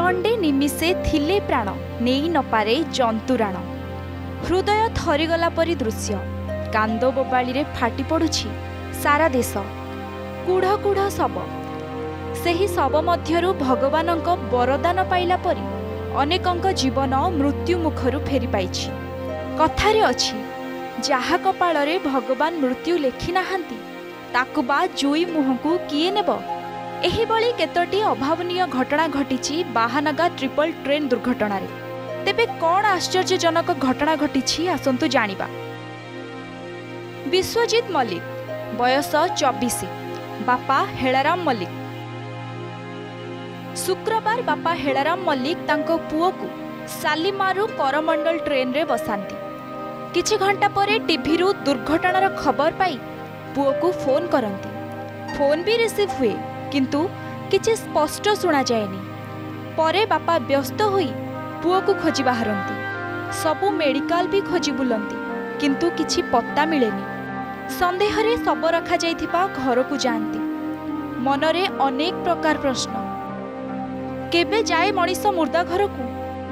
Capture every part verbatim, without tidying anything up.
दंडे निमिषे थिले प्राण नेई न पारे जंतुराण। हृदय थरीगला परी दृश्य कांद बोबाली फाटी पड़ुछि सारा देश। कूढ़ कूढ़ शव सेही शव मध्यरु भगवानक वरदान पाइला परी अनेकंक जीवन मृत्यु मुखरु फेरी पाइछि। कथारे अछि जहा कपाଳରେ भगवान मृत्यु लेखि नाहांती ताकु बा जुई मुहंकु किए नेब। एही बळी केतोटी अभावनीय घटना घटिछि बाहानगा ट्रिपल ट्रेन दुर्घटना रे। तेबे कौन आश्चर्यजनक घटना घटिछि आसंतु जानिबा। विश्वजीत मल्लिक बयस चौबीस, बापा हेलाराम मल्लिक। शुक्रवार बापा हेलाराम मल्लिक तांको पुओ को सालिमारू करमंडल ट्रेन रे बसांती। किछि घंटा परे टीवी रु दुर्घटनार खबर पाई पुओ को फोन करंती। फोन भी रिसीव हुए किंतु किछि स्पष्ट सुना जाएनी। परे बापा व्यस्त होई पुओ को खोजी बाहरंती। सबु मेडिकल भी खोजी बुलंती किंतु किछि पत्ता मिलेनी। संदेह रे सब रखा जाइथिबा घर को जानती। मनरे अनेक प्रकार प्रश्न। केबे जाए मनीष मुर्दा घर को?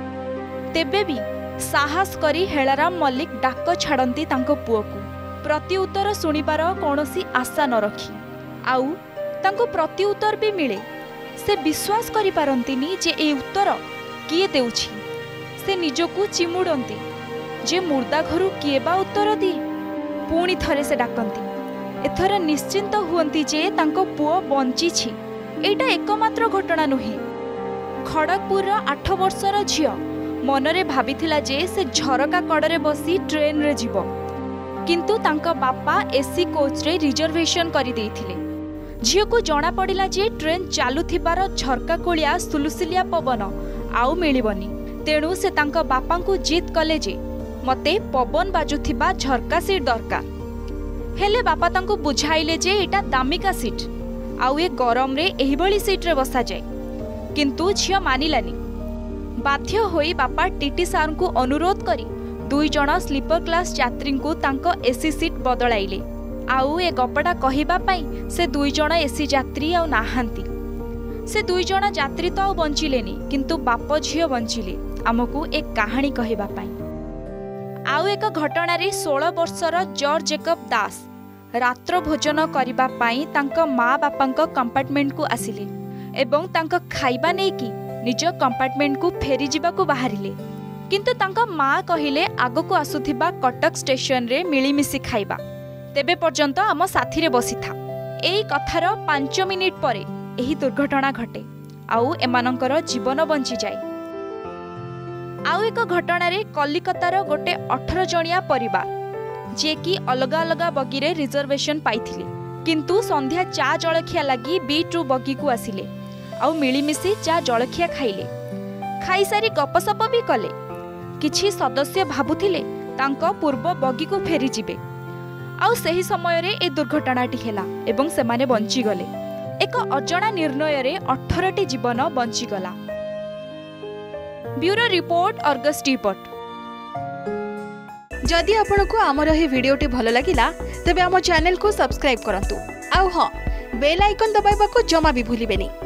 तेबे भी साहस करी हेलाराम मल्लिक डाक छाड़ती तांको पुओ को। प्रति उत्तर सुनिबार कौनसी आशा न रखी आउ तांको प्रति उत्तर भी मिले। से विश्वास करि पारंतिनी जे ए उत्तर किए देउछि। से निजको चिमुड़ती जे मुर्दा घरु किए बा उत्तर दी। पुणी थरे से डाकंती। एथर निश्चिंत हुअंती जे तांको पुओ बंचिछि। एटा एकमात्र घटना नुहे। खड़गपुर आठ वर्षर झियो मनरे भाबिथिला जे से झरका कड़े बसी ट्रेन रे जीव किंतु तांका बापा एसी कोच रे रिजर्वेशन करि देइथिले। झियो को जना पड़िला जे ट्रेन चालुथिबार झरका कोलिया सुलुसिलिया पवन आउ मिलिबनी। तेणु से तांका बापा को जिद कले जे मते पवन बाजुथिबा झरका सीट दरकार। हेले बापा तांको बुझाइले जे एटा दामिका सीट आउ ए गरम रे एही बळी सीट रे बसा जाय। किंतु झियो मानिलानी। बाध्य होई बापा टीटी सार को अनुरोध करी दुई जण स्लीपर क्लास यात्री को तांको एसी सीट बदलाइले। आउ ए गपटा कहिबा पई से दुई जण एसी यात्री आउ नाहांती। से दुई जण यात्री तो आउ बंचिलेनी किंतु बाप झियो बंचिले आमको एक कहानी कहिबा पई। आउ एक घटना रे सोलह वर्षर जॉर्ज जेकब दास रात्र भोजन करिबा पई तांको माँ बापांक कंपार्टमेंट को आसिले एवं तांको खाइबा नै कि निज कंपार्टमेंट को फेरी जीवा को बाहरिले। किंतु तांका माँ कहिले आगो को आसुथिबा कटक स्टेशन रे मिलीमिशी खाइबा। तेबे पर्यंत आम साथी रे बसी था। एई कथार पांच मिनिट परे एही दुर्घटना घटे आउ एमानंकर जीवन बंची जाए। आउ एक घटना रे कलिकतार गोटे अठारह जणिया परिवार जे कि अलगा अलगा बगी रे रिजर्वेशन पाइथिले किंतु संध्या चा जलखिया लगी बीट रु बगी को आसिले आउ मिलीमिशी चा जलखिया खाइले। खाई सारी गपसप भी कले। किछि सदस्य भाबुथिले तांको पूर्व बगी को फेरी जिबे आउ सही समय रे ए दुर्घटनाटी हेला एवं सेमाने बंची गले। एक अजणा निर्णय रे अठारह टी जीवन बंची गला। ब्यूरो रिपोर्ट अर्गस टीपट। जदि आपनको आमर हे वीडियोटी भल लागिला तेबे आम चैनल को सब्सक्राइब करंतु आउ हां बेल आइकन दबाइबा को जमा भी भूलिबेनी।